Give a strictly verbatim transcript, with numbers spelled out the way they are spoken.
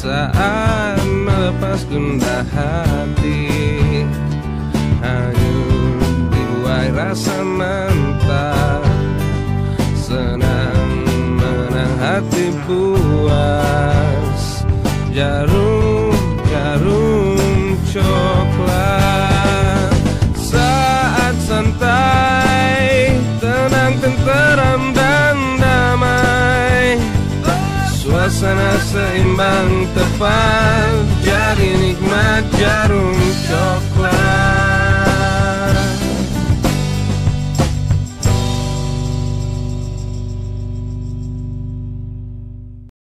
saat melepas gundah hati, hanyut dibuai rasa mantap, senang menang hati puas. Jarum, jarum coklat saat santai, tenang, tenteram dan damai. Suasana seimbang tepat, jadi nikmat jarum coklat.